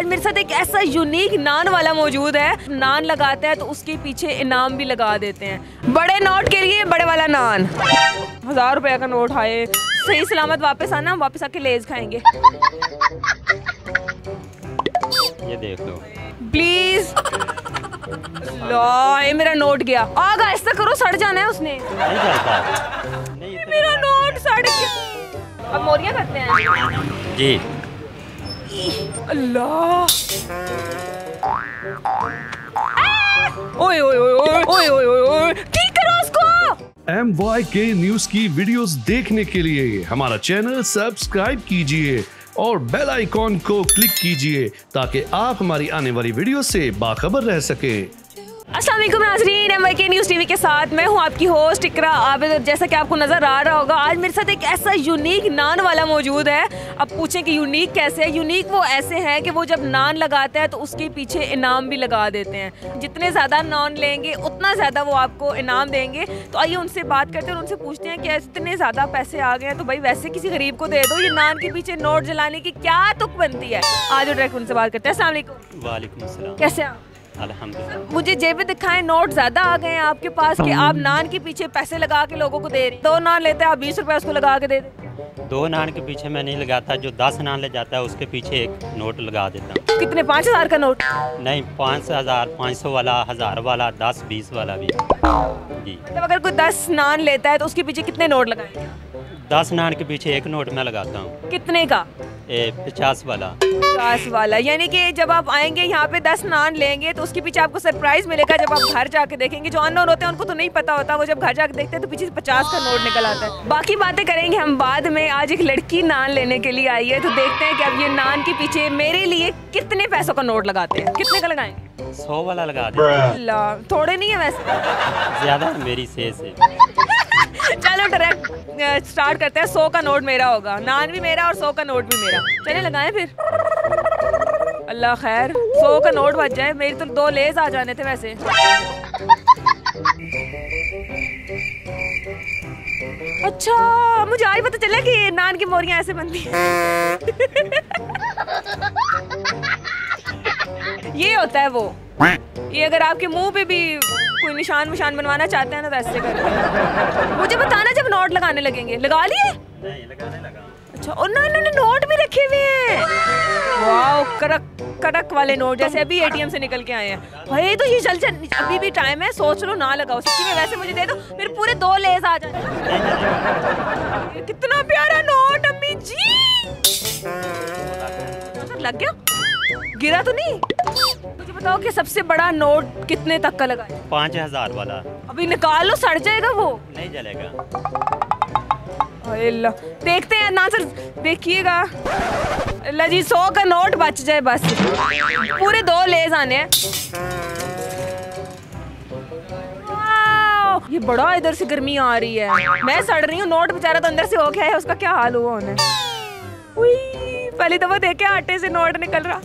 आज मेरे साथ एक ऐसा यूनिक नान वाला मौजूद है। नान लगाता है तो उसके पीछे इनाम भी लगा देते हैं। बड़े नोट के लिए बड़े वाला नान। 1000 रुपए का नोट आए, सही सलामत वापस आना, वापस आके लेज खाएंगे। ये देख लो प्लीज। लो ये मेरा नोट गया। आगा ऐसा करो, सड़ जाना है उसने। नहीं चलता नहीं, मेरा नोट सड़ गया। अब मोरियां करते हैं जी। अल्लाह, ओए ओए ओए ओए ओए ओए, ठीक करो उसको। MYK न्यूज की वीडियोस देखने के लिए हमारा चैनल सब्सक्राइब कीजिए और बेल आइकॉन को क्लिक कीजिए ताकि आप हमारी आने वाली वीडियो से बाखबर रह सकें। अस्सलाम वालेकुम नाज़रीन, MYK न्यूज़ टीवी के साथ मैं हूं आपकी होस्ट इकरा आबिद। जैसा कि आपको नज़र आ रहा होगा, आज मेरे साथ एक ऐसा यूनिक नान वाला मौजूद है। अब पूछें कि यूनिक कैसे है? यूनिक वो ऐसे है कि वो जब नान लगाता है तो उसके पीछे इनाम भी लगा देते हैं। जितने ज़्यादा नान लेंगे उतना ज़्यादा वो आपको इनाम देंगे। तो आइए उनसे बात करते हैं और उनसे पूछते हैं कि इतने ज़्यादा पैसे आ गए हैं तो भाई वैसे किसी गरीब को दे दो। ये नान के पीछे नोट जलाने की क्या तुक बनती है? आज डायरेक्ट उनसे बात करते हैं। अस्सलाम वालेकुम। वालेकुम अस्सलाम। कैसे आप? अल्हम्दुलिल्लाह। मुझे जेबें दिखाएं, नोट ज्यादा आ गए हैं आपके पास कि आप नान के पीछे पैसे लगा के लोगों को दे रहे हैं। 2 नान लेते हैं आप 20 रुपए उसको लगा के दे दें। 2 नान के पीछे मैं नहीं लगाता, जो 10 नान ले जाता है उसके पीछे एक नोट लगा देता हूँ। कितने? 5000 का नोट? नहीं, 5000, 500 वाला, 1000 वाला, 10, 20 वाला भी जी। मतलब अगर कोई 10 नान लेता है तो उसके पीछे कितने नोट लगाएंगे? 10 नान के पीछे एक नोट मैं लगाता हूँ। कितने का? 50 वाला। 50 वाला। यानी कि जब आप आएंगे यहाँ पे 10 नान लेंगे तो उसके पीछे आपको सरप्राइज मिलेगा जब आप घर जाके देखेंगे। जो अननोन होते हैं उनको तो नहीं पता होता, वो जब घर जाके देखते हैं तो पीछे से 50 का नोट निकल आता है। बाकी बातें करेंगे हम बाद में। आज एक लड़की नान लेने के लिए आई है तो देखते हैं कि अब ये नान के पीछे मेरे लिए कितने पैसों का नोट लगाते हैं। कितने का लगाएंगे? 100 वाला लगा दे। थोड़े नहीं है वैसे, ज्यादा है मेरी से। चलो डायरेक्ट स्टार्ट करते हैं। 100 का नोट मेरा होगा, नान भी मेरा और 100 का नोट भी मेरा। चले लगाएं फिर। अल्लाह खैर 100 का नोट बच जाए। मेरी तो 2 लेज आ जाने थे वैसे। अच्छा, मुझे आज पता चला कि नान की मोरियां ऐसे बनती हैं। ये होता है वो। ये अगर आपके मुंह पे भी कोई निशान बनवाना चाहते हैं ना तो ऐसे करते हैं। मुझे बताना जब नोट लगाने लगेंगे। लगा लिए? नहीं, लगाने लगा। अच्छा, और ना इन्होंने नोट भी रखे हुए हैं। वाओ, कड़क वाले नोट जैसे अभी ATM से निकल के आए हैं। भाई तो ये चल अभी भी टाइम है, सोच लो ना लगाओ। सच्ची में वैसे मुझे दे दो, मेरे पूरे 2 लेज आ जाए। कितना प्यारा नोट अम्मी जी। लग गया? गिरा तो नहीं? मुझे बताओ कि सबसे बड़ा नोट कितने तक का लगा है? 5000 वाला। अभी निकाल लो, सड़ जाएगा वो। नहीं जलेगा। अल्लाह, देखते हैं ना सर, देखिएगा। अल्लाह जी, 100 का नोट बच जाए बस। पूरे 2 लेज आने हैं। ये बड़ा इधर से गर्मी आ रही है, मैं सड़ रही हूँ। नोट बेचारा तो अंदर से हो गया है, उसका क्या हाल हुआ होना। पहली दफा देखे आटे से नोट निकल रहा।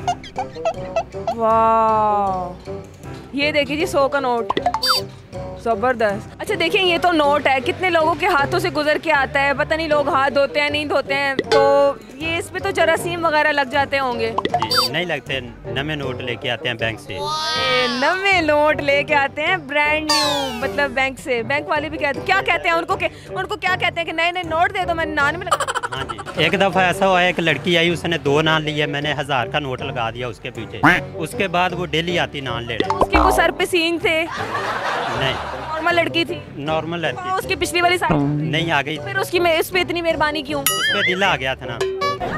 वाह, ये देखिए जी 100 का नोट, जबरदस्त। अच्छा देखिए, ये तो नोट है, कितने लोगों के हाथों से गुजर के आता है। पता नहीं लोग हाथ धोते हैं नहीं धोते हैं, तो ये इसमें तो जरासीम वगैरह लग जाते होंगे। जी, नहीं लगते। नए नोट लेके आते हैं बैंक से। नए नोट लेके आते हैं ब्रांड न्यू, मतलब बैंक से। बैंक वाले भी कहते, क्या कहते हैं उनको क्या कहते हैं कि नए नोट दे दो, मैंने नान में लगा। हाँ जी, एक दफा ऐसा हुआ, एक लड़की आई, उसने 2 नान लिए, मैंने 1000 का नोट लगा दिया उसके पीछे। उसके बाद वो डेली आती नान ले रही। उसके वो सर पे सींग थे? नहीं, नॉर्मल लड़की थी। नॉर्मल लड़की। उसकी पिछली वाली साइड नहीं आ गई। फिर उसकी उस पे इतनी मेहरबानी क्यों? उस पे दिल आ गया था ना।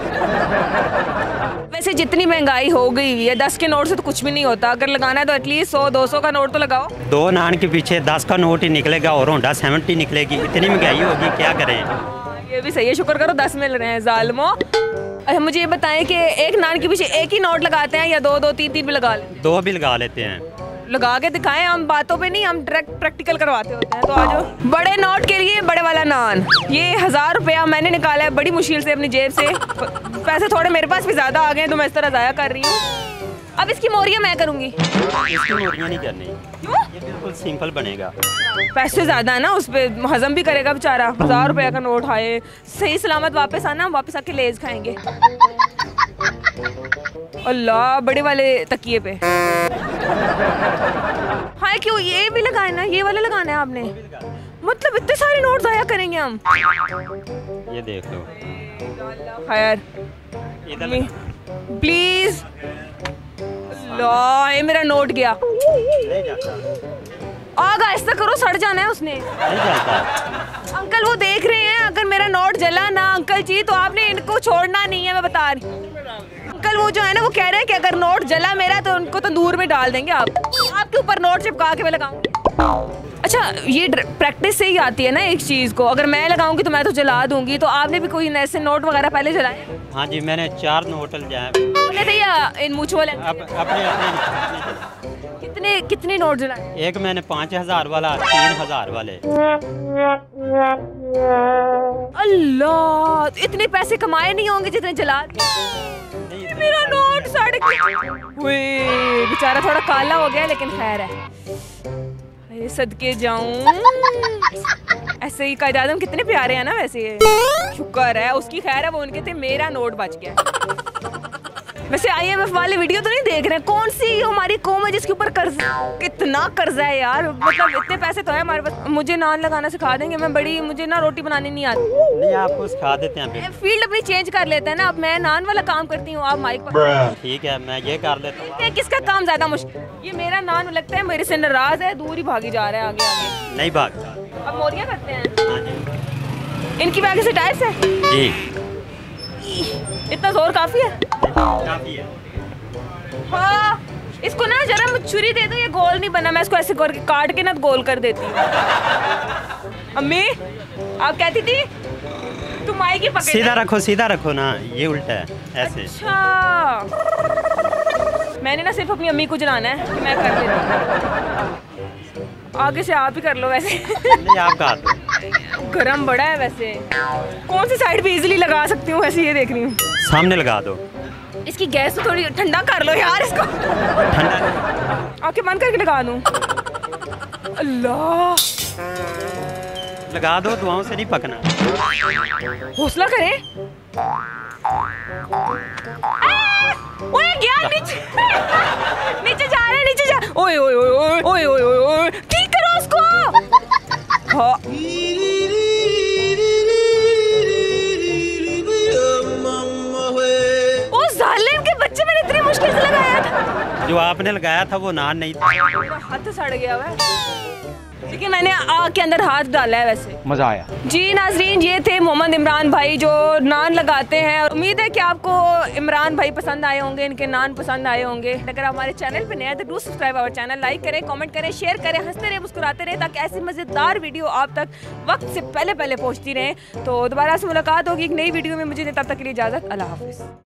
वैसे जितनी महंगाई हो गई है, 10 के नोट से तो कुछ भी नहीं होता। अगर लगाना है तो एटलीस्ट 100-200 का नोट तो लगाओ। 2 नान के पीछे 10 का नोट ही निकलेगा और होंडा 70 निकलेगी। इतनी महंगाई होगी, क्या करें? ये भी सही है, शुक्र करो 10 मिल रहे हैं जालिमो। अच्छा मुझे ये बताएं कि एक नान के पीछे एक ही नोट लगाते हैं या 2-2, 3-3 भी लगा लेते हैं? 2 भी लगा लेते हैं। लगा के दिखाएं, हम बातों पे नहीं, हम डायरेक्ट प्रैक्टिकल करवाते होते हैं। तो आ जाओ। बड़े नोट के लिए बड़े वाला नान। ये 1000 रुपया मैंने निकाला है बड़ी मुश्किल से अपनी जेब से। पैसे थोड़े मेरे पास भी ज्यादा आ गए तो मैं इस तरह जाया कर रही हूँ। अब इसकी मोरियां मैं करूंगी। इसकी मोरियां नहीं करनी। क्यों? ये बिल्कुल सिंपल बनेगा। पैसे ज्यादा है ना, उस पे हजम भी करेगा बेचारा। 1000 रुपया का नोट आए, सही सलामत वापस आना, वापस आके लेज खाएंगे। अल्लाह, बड़े वाले तकिए पे। हाँ, क्यों ये भी लगाए ना, ये वाला लगाना है आपने? मतलब इतने सारे नोट जाया करेंगे हम? ये देख लो। खैर प्लीज। अल्लाह, ये मेरा नोट गया। आग ऐसा करो, सड़ जाना है उसने। नहीं जाता। अंकल वो देख रहे हैं, अगर मेरा नोट जला ना अंकल जी तो आपने इनको छोड़ना नहीं है, मैं बता रही हूँ। अंकल वो जो है ना, वो कह रहे हैं कि अगर नोट जला मेरा तो उनको तो दूर में डाल देंगे। आप आपके ऊपर नोट चिपका के मैं लगाऊंगी। अच्छा, ये प्रैक्टिस से ही आती है ना एक चीज को, अगर मैं लगाऊंगी तो मैं तो जला दूंगी। तो आपने भी कोई ऐसे नोट वगैरह पहले जलाए? हाँ जी, मैंने 4 नोट जलाए। इन म्यूचुअल अपने कितने नोट जलाए? एक मैंने 5000 वाला, 3000 वाले। अल्लाह, इतने पैसे कमाए नहीं होंगे जितने जला दिए। मेरा नोट सड़ गया। बेचारा थोड़ा काला हो गया, लेकिन खैर है। सदके जाऊं। ऐसे ही कायद आज़म कितने प्यारे हैं ना वैसे। शुक्र है उसकी, खैर है वो उनके थे, मेरा नोट बच गया। वैसे IMF वाले वीडियो तो नहीं देख रहे हैं? कौन सी हमारी कौम है जिसके ऊपर कर्ज, कितना कर्जा है यार। मतलब इतने पैसे तो है हमारे पास। मुझे नान लगाना सिखा देंगे? मुझे ना रोटी बनानी नहीं आती। नहीं, आपको सिखा देते हैं। फील्ड अपनी चेंज कर लेते हैं ना। अब मैं नान वाला काम करती हूँ, आप माइक पर। ठीक है, मैं ये कर लेता हूँ। किसका काम ज्यादा मुश्किल? ये मेरा नान लगता है मेरे से नाराज है, दूर ही भागी जा रहा है आगे आगे। नहीं भागता। अब मोरियां करते हैं। हाँ जी। इनकी बैग से टायर्स है जी। इतना जोर काफी है? काफी है। हाँ, इसको ना जरा छुरी दे दो, ये गोल नहीं बना। मैं इसको ऐसे करके काट के ना गोल कर देती हूँ। अम्मी आप कहती थी तुम आएगी पकड़। सीधा रखो ना, ये उल्टा है ऐसे। अच्छा, मैंने ना सिर्फ अपनी अम्मी को जलाना है कि मैं कर लेती हूँ। आगे से आप ही कर लो वैसे। नहीं, आप कर दो। गरम बड़ा है वैसे। कौन सी साइड पे इजीली लगा सकती हूँ वैसे, ये देख रही हूँ। सामने लगा दो। इसकी गैस तो थोड़ी ठंडा कर लो यार इसको। ठंडा आंखें बंद करके लगा दूं? अल्लाह, लगा दो, दुआओं से नहीं पकना। हौसला करें। ओए गया नीचे। नीचे जा रहे, नीचे जा। ओए ओए ओए ओए ओए ओए ओए, ठीक करो उसको। हाँ। मुश्किल से लगाया था। जो आपने लगाया था वो नान नहीं था। मेरा हाथ सड़ गया हुआ है, लेकिन मैंने आग के अंदर हाथ डाला है वैसे। मजा आया। जी नाजरीन, ये थे मोहम्मद इमरान भाई जो नान लगाते हैं। और उम्मीद है कि आपको इमरान भाई पसंद आए होंगे, इनके नान पसंद आए होंगे। अगर आप हमारे चैनल पे नए हैं तो do subscribe our channel, like करें, कमेंट करें, शेयर करें, हंसते रहे, मुस्कुराते रहे, ताकि ऐसी मजेदार वीडियो आप तक वक्त से पहले पहुंचती रहे। तो दोबारा से मुलाकात होगी एक नई वीडियो में। मुझे तब तक के लिए इजाजत, अल्लाह हाफिज़।